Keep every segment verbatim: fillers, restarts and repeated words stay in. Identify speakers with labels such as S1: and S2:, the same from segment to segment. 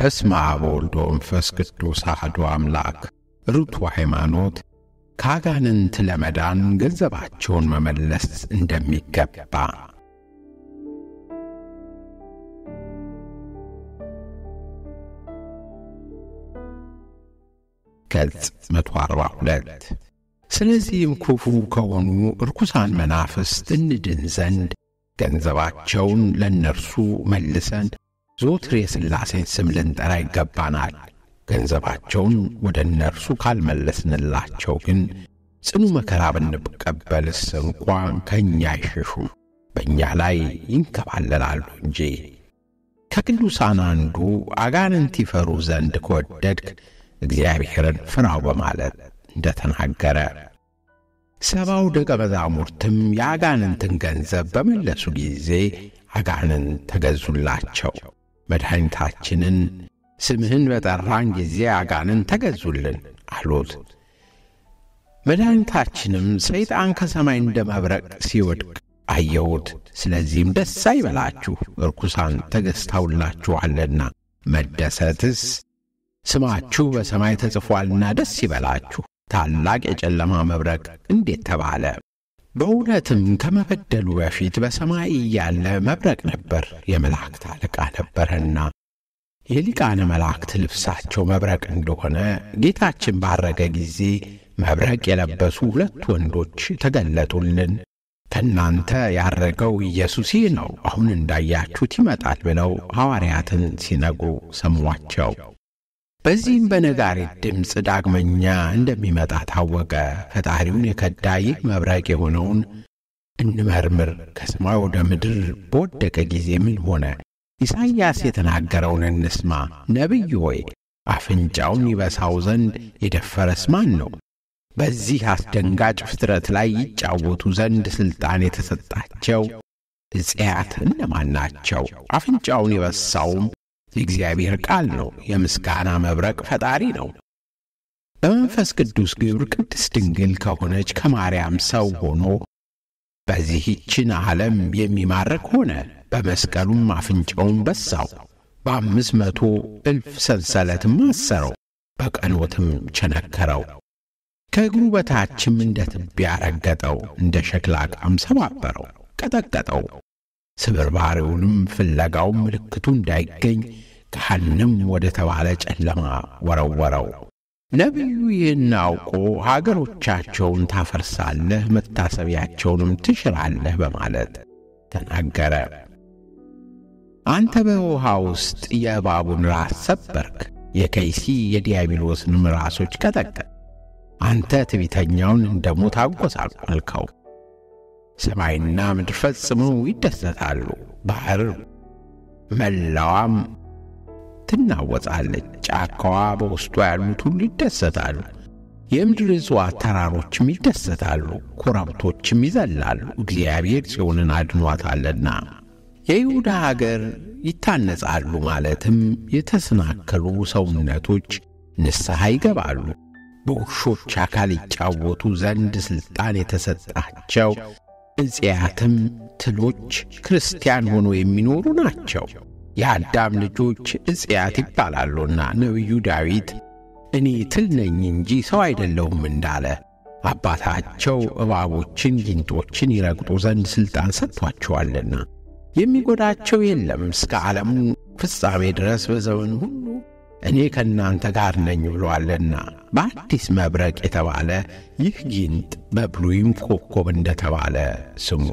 S1: በስመ አብ ወወልድ ወመንፈስ ቅዱስ አሐዱ አምላክ። ርቱ ሃይማኖት ከአጋንንት ለመዳን ገንዘባቸውን መመለስ እንደሚገባ። ገጽ መቶ አርባ ሁለት ስለዚህም ክፉ ከሆኑ ርኩሳን መናፍስት እንድን ዘንድ ገንዘባቸውን ለነርሱ መልሰን ዞትር የሥላሴን ስም ልንጠራ ይገባናል። ገንዘባቸውን ወደ እነርሱ ካልመለስንላቸው ግን ጽኑ መከራ ብንቀበልስ እንኳን ከእኛ አይሸሹም፣ በእኛ ላይ ይንከባለላሉ እንጂ። ከቅዱሳን አንዱ አጋንንት ይፈሩ ዘንድ ከወደድክ እግዚአብሔርን ፍራው በማለት እንደተናገረ፣ ሰባው ደቀ መዛሙርትም የአጋንንትን ገንዘብ በመለሱ ጊዜ አጋንንት ተገዙላቸው። መድኃኒታችንን ስምህን በጠራን ጊዜ አጋንንት ተገዙልን አሉት። መድኃኒታችንም ሰይጣን ከሰማይ እንደ መብረቅ ሲወድቅ አየሁት፣ ስለዚህም ደስ አይበላችሁ፣ ርኩሳን ተገዝተውላችኋልና፣ መደሰትስ ስማችሁ በሰማይ ተጽፏልና ደስ ይበላችሁ። ታላቅ የጨለማ መብረቅ እንዴት ተባለ? በእውነትም ከመበደሉ በፊት በሰማይ ያለ መብረቅ ነበር፣ የመላእክት አለቃ ነበርና። የሊቃነ መላእክት ልብሳቸው መብረቅ እንደሆነ ጌታችን ባረገ ጊዜ መብረቅ የለበሱ ሁለት ወንዶች ተገለጡልን። ከናንተ ያረገው ኢየሱስ ነው፣ አሁን እንዳያችሁት ይመጣል ብለው ሐዋርያትን ሲነግሩ ሰሟቸው። በዚህም በነጋሪት ድምፅ ዳግመኛ እንደሚመጣ ታወቀ። ፈጣሪውን የከዳ ይህ መብረቅ የሆነውን እንመርምር፣ ከሰማይ ወደ ምድር በወደቀ ጊዜ ምን ሆነ? ኢሳይያስ የተናገረውን እንስማ። ነቢይ ሆይ አፍንጫውን ይበሳው ዘንድ የደፈረስ ማን ነው? በዚህ አስደንጋጭ ፍጥረት ላይ ይጫወቱ ዘንድ ሥልጣን የተሰጣቸው ዕፄያት እነማን ናቸው? አፍንጫውን የበሳውም የእግዚአብሔር ቃል ነው፣ የምስጋና መብረቅ ፈጣሪ ነው። በመንፈስ ቅዱስ ግብር ቅድስት ድንግል ከሆነች ከማርያም ሰው ሆኖ በዚህችን ዓለም የሚማርክ ሆነ። በመስቀሉም አፍንጫውን በሳው፣ በአምስት መቶ እልፍ ሰንሰለትም አሰረው፣ በቀኖትም ቸነከረው። ከእግሩ በታችም እንደ ትቢያ ረገጠው፣ እንደ ሸክላ ዕቃም ሰባበረው፣ ቀጠቀጠው። ስብርባሪውንም ፍለጋው ምልክቱ እንዳይገኝ ገሃነም ወደ ተባለ ጨለማ ወረወረው። ነቢዩ ይህን አውቆ ሀገሮቻቸውን ታፈርሳለህ፣ መታሰቢያቸውንም ትሽራለህ በማለት ተናገረ። አንተ በውሃ ውስጥ የእባቡን ራስ ሰበርክ፣ የከይሲ የዲያብሎስንም ራሶች ቀጠቀጥ። አንተ ትዕቢተኛውን እንደ ሞት አጐሳቈልከው። ሰማይና ምድር ፈጽመው ይደሰታሉ፣ ባሕር መላዋም ትናወጻለች፣ ጫካዋ በውስጧ ያሉት ሁሉ ይደሰታሉ። የምድር እጽዋት ተራሮችም ይደሰታሉ፣ ኮረብቶችም ይዘላሉ፣ እግዚአብሔር ጽዮንን አድኗታልና። የይሁዳ ሀገር ይታነጻሉ፣ ማለትም የተሰናከሉ ሰውነቶች ንስሐ ይገባሉ። በውሾች አካል ይጫወቱ ዘንድ ሥልጣን የተሰጣቸው ዕፄያትም ትሎች ክርስቲያን ሆኖ የሚኖሩ ናቸው። የአዳም ልጆች ዕፄያት ይባላሉና ነቢዩ ዳዊት እኔ ትል ነኝ እንጂ ሰው አይደለሁም እንዳለ አባታቸው እባቦችን ጊንጦችን ይረግጡ ዘንድ ሥልጣን ሰጥቷቸዋልና የሚጎዳቸው የለም። እስከ ዓለሙ ፍጻሜ ድረስ በዘመን ሁሉ እኔ ከእናንተ ጋር ነኝ ብሎአልና። በአዲስ መብረቅ የተባለ ይህ ጊንጥ በብሉይም ኮከብ እንደተባለ ስሙ።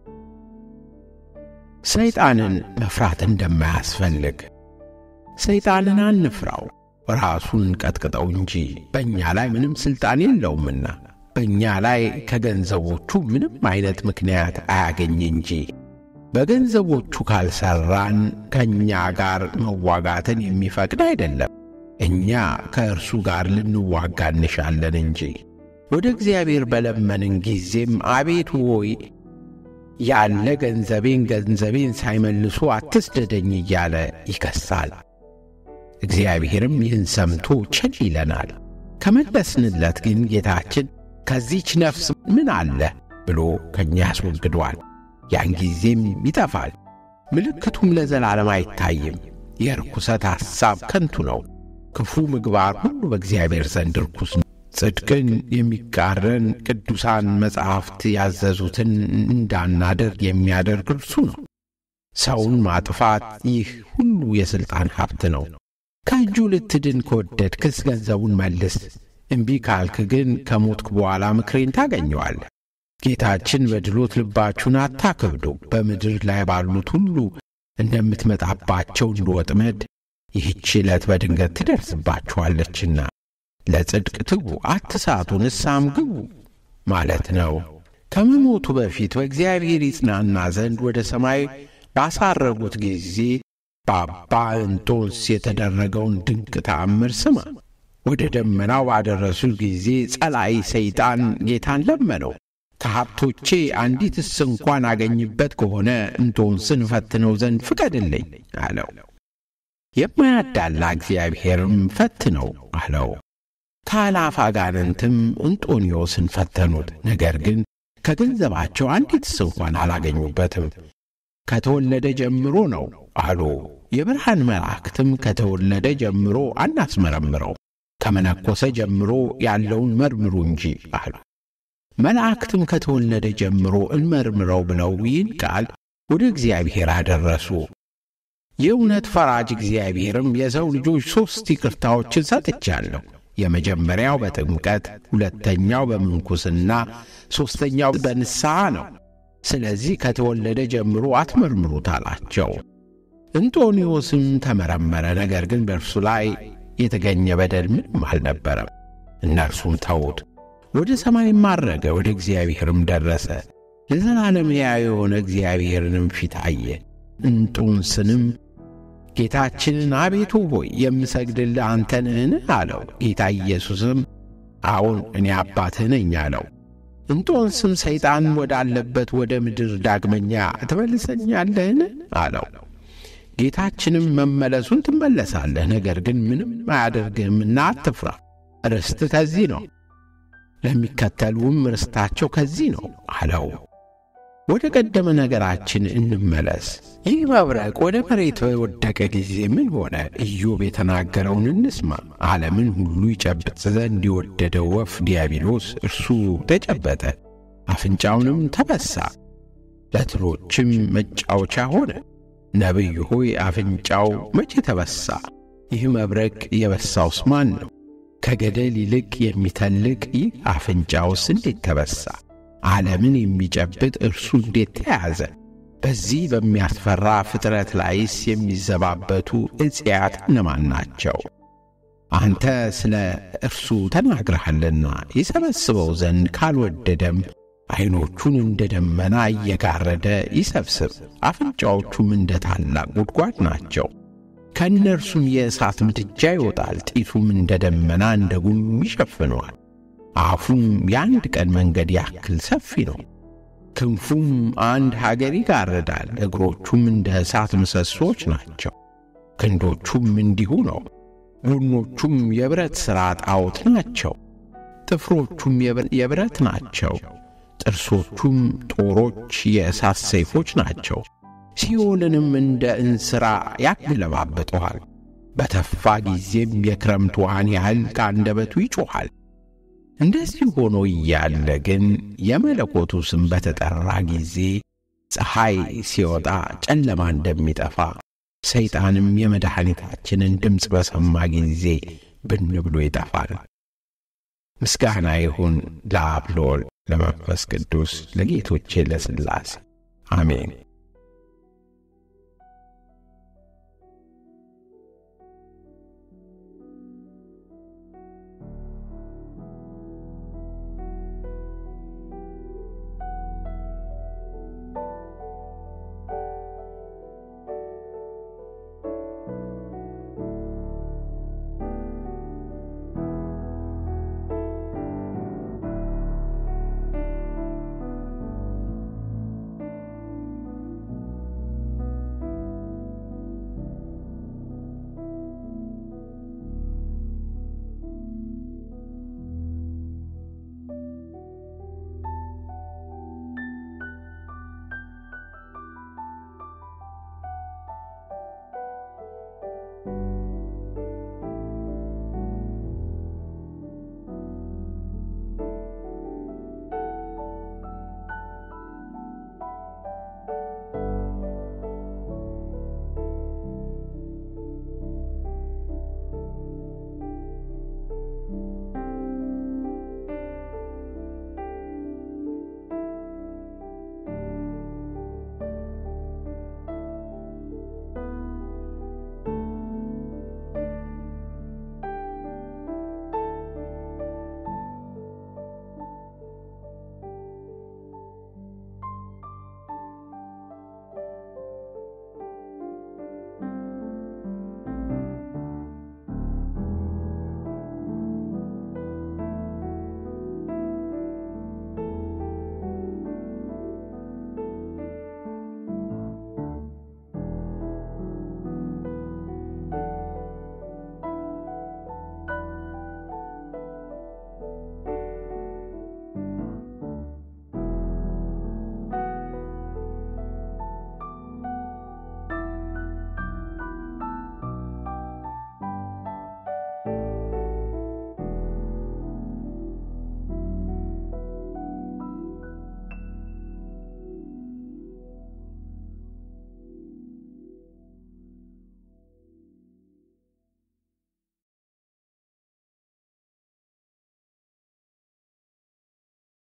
S1: ሰይጣንን መፍራት እንደማያስፈልግ። ሰይጣንን አንፍራው፣ ራሱን ቀጥቅጠው እንጂ በእኛ ላይ ምንም ሥልጣን የለውምና። በእኛ ላይ ከገንዘቦቹ ምንም አይነት ምክንያት አያገኝ እንጂ። በገንዘቦቹ ካልሰራን ከእኛ ጋር መዋጋትን የሚፈቅድ አይደለም። እኛ ከእርሱ ጋር ልንዋጋ እንሻለን እንጂ። ወደ እግዚአብሔር በለመንን ጊዜም አቤቱ ሆይ ያለ ገንዘቤን ገንዘቤን ሳይመልሱ አትስደደኝ እያለ ይከሳል። እግዚአብሔርም ይህን ሰምቶ ቸል ይለናል። ከመለስንለት ግን ጌታችን ከዚች ነፍስ ምን አለ ብሎ ከኛ ያስወግደዋል። ያን ጊዜም ይጠፋል፣ ምልክቱም ለዘላለም አይታይም። የርኩሰት ሐሳብ ከንቱ ነው። ክፉ ምግባር ሁሉ በእግዚአብሔር ዘንድ ርኩስ ነው። ጽድቅን የሚቃረን ቅዱሳን መጻሕፍት ያዘዙትን እንዳናደርግ የሚያደርግ እርሱ ነው። ሰውን ማጥፋት ይህ ሁሉ የሥልጣን ሀብት ነው። ከእጁ ልትድን ከወደድክስ ገንዘቡን መልስ። እምቢ ካልክ ግን ከሞትክ በኋላ ምክሬን ታገኘዋለህ። ጌታችን በድሎት ልባችሁን አታክብዱ፣ በምድር ላይ ባሉት ሁሉ እንደምትመጣባቸው እንደወጥመድ ይህች ዕለት በድንገት ትደርስባችኋለችና ለጽድቅ ትጉ፣ አትሳቱ፣ ንስሐም ግቡ ማለት ነው። ከመሞቱ በፊት በእግዚአብሔር ይጽናና ዘንድ ወደ ሰማይ ባሳረጉት ጊዜ በአባ እንጦንስ የተደረገውን ድንቅ ተአምር ስማ። ወደ ደመናው ባደረሱት ጊዜ ጸላይ ሰይጣን ጌታን ለመነው። ከሀብቶቼ አንዲትስ እንኳን አገኝበት ከሆነ እንጦንስን ፈትነው ዘንድ ፍቀድልኝ አለው። የማያዳላ እግዚአብሔርም ፈትነው አለው። ከአላፍ አጋንንትም እንጦንዮስን ፈተኑት፣ ነገር ግን ከገንዘባቸው አንዲትስ እንኳን አላገኙበትም። ከተወለደ ጀምሮ ነው አሉ። የብርሃን መላእክትም ከተወለደ ጀምሮ አናስመረምረው፣ ከመነኮሰ ጀምሮ ያለውን መርምሩ እንጂ አሉ። መላእክትም ከተወለደ ጀምሮ እንመርምረው ብለው ይህን ቃል ወደ እግዚአብሔር አደረሱ። የእውነት ፈራጅ እግዚአብሔርም የሰው ልጆች ሦስት ይቅርታዎችን ሰጥቻለሁ። የመጀመሪያው በጥምቀት፣ ሁለተኛው በምንኩስና፣ ሦስተኛው በንስሐ ነው። ስለዚህ ከተወለደ ጀምሮ አትመርምሩት አላቸው። እንጦንዮስም ተመረመረ፣ ነገር ግን በእርሱ ላይ የተገኘ በደል ምንም አልነበረም። እነርሱም ተውት። ወደ ሰማይም አረገ፣ ወደ እግዚአብሔርም ደረሰ። ለዘላለም ሕያው የሆነ እግዚአብሔርንም ፊት አየ። እንጦንስንም ጌታችንን አቤቱ ሆይ የምሰግድልህ አንተ ነህን አለው። ጌታ ኢየሱስም አዎን እኔ አባትህ ነኝ አለው። እንጦንስም ሰይጣን ወዳለበት ወደ ምድር ዳግመኛ ትመልሰኛለህን አለው። ጌታችንም መመለሱን ትመለሳለህ፣ ነገር ግን ምንም አያደርግህምና አትፍራ፣ ርስት ከዚህ ነው፣ ለሚከተሉም ርስታቸው ከዚህ ነው አለው። ወደ ቀደመ ነገራችን እንመለስ። ይህ መብረቅ ወደ መሬት በወደቀ ጊዜ ምን ሆነ? ኢዮብ የተናገረውን እንስማ። ዓለምን ሁሉ ይጨብጥ ዘንድ የወደደው ወፍ ዲያብሎስ እርሱ ተጨበጠ፣ አፍንጫውንም ተበሳ፣ ለትሎችም መጫወቻ ሆነ። ነቢይ ሆይ አፍንጫው መቼ ተበሳ? ይህ መብረቅ የበሳውስ ማን ነው? ከገደል ይልቅ የሚተልቅ ይህ አፍንጫውስ እንዴት ተበሳ? ዓለምን የሚጨብጥ እርሱ እንዴት ተያዘ? በዚህ በሚያስፈራ ፍጥረት ላይስ የሚዘባበቱ እጽያት እነማን ናቸው? አንተ ስለ እርሱ ተናግረሃልና ይሰበስበው ዘንድ ካልወደደም ዓይኖቹን እንደ ደመና እየጋረደ ይሰብስብ፣ አፍንጫዎቹም እንደ ታላቅ ጉድጓድ ናቸው። ከእነርሱም የእሳት ምድጃ ይወጣል፣ ጢሱም እንደ ደመና እንደ ጉም ይሸፍነዋል። አፉም የአንድ ቀን መንገድ ያክል ሰፊ ነው። ክንፉም አንድ ሀገር ይጋርዳል። እግሮቹም እንደ እሳት ምሰሶች ናቸው። ክንዶቹም እንዲሁ ነው። ጎኖቹም የብረት ሥራ ጣዖት ናቸው። ጥፍሮቹም የብረት ናቸው። ጥርሶቹም ጦሮች የእሳት ሰይፎች ናቸው። ሲኦልንም እንደ እንስራ ያገለባብጠዋል። በተፋ ጊዜም የክረምት ውሃን ያህል ከአንደበቱ ይጮኻል። እንደዚህ ሆኖ እያለ ግን የመለኮቱ ስም በተጠራ ጊዜ ፀሐይ ሲወጣ ጨለማ እንደሚጠፋ፣ ሰይጣንም የመድኃኒታችንን ድምፅ በሰማ ጊዜ ብን ብሎ ይጠፋል። ምስጋና ይሁን ለአብ ለወልድ ለመንፈስ ቅዱስ ለጌቶቼ ለሥላሴ አሜን።